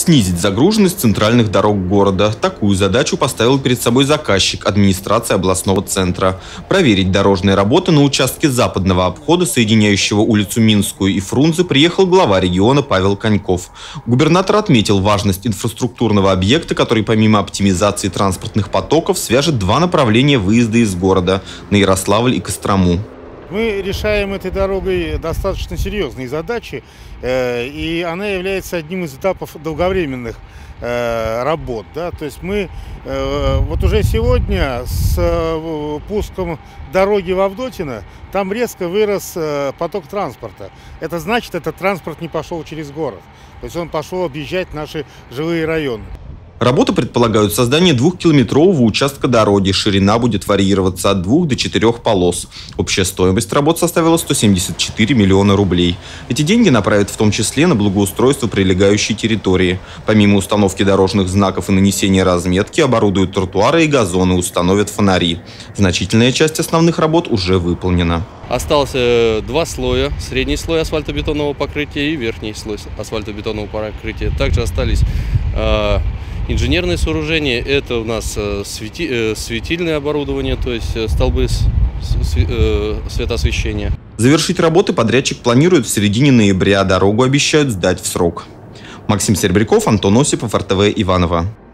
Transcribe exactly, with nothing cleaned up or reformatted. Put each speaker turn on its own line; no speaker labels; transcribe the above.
снизить загруженность центральных дорог города. Такую задачу поставил перед собой заказчик – администрация областного центра. Проверить дорожные работы на участке западного обхода, соединяющего улицу Минскую и Фрунзе, приехал глава региона Павел Коньков. Губернатор отметил важность инфраструктурного объекта, который помимо оптимизации транспортных потоков свяжет два направления выезда из города – на Ярославль и Кострому.
Мы решаем этой дорогой достаточно серьезные задачи, и она является одним из этапов долговременных работ. Да? То есть мы вот уже сегодня с пуском дороги в Авдотино там резко вырос поток транспорта. Это значит, этот транспорт не пошел через город, то есть он пошел объезжать наши жилые районы.
Работы предполагают создание двухкилометрового участка дороги. Ширина будет варьироваться от двух до четырех полос. Общая стоимость работ составила сто семьдесят четыре миллиона рублей. Эти деньги направят в том числе на благоустройство прилегающей территории. Помимо установки дорожных знаков и нанесения разметки, оборудуют тротуары и газоны, установят фонари. Значительная часть основных работ уже выполнена.
Остался два слоя. Средний слой асфальтобетонного покрытия и верхний слой асфальтобетонного покрытия. Также остались э, инженерные сооружения. Это у нас свети, светильное оборудование, то есть столбы светоосвещения.
Завершить работы подрядчик планирует в середине ноября. Дорогу обещают сдать в срок. Максим Серебряков, Антон Осипов, эр тэ вэ Иваново.